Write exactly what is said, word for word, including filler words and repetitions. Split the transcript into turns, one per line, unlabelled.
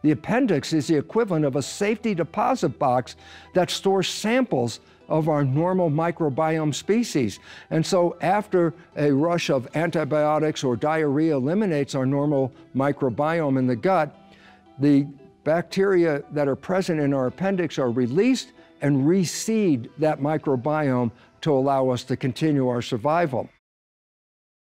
The appendix is the equivalent of a safety deposit box that stores samples of our normal microbiome species. And so after a rush of antibiotics or diarrhea eliminates our normal microbiome in the gut, the bacteria that are present in our appendix are released and reseed that microbiome to allow us to continue our survival.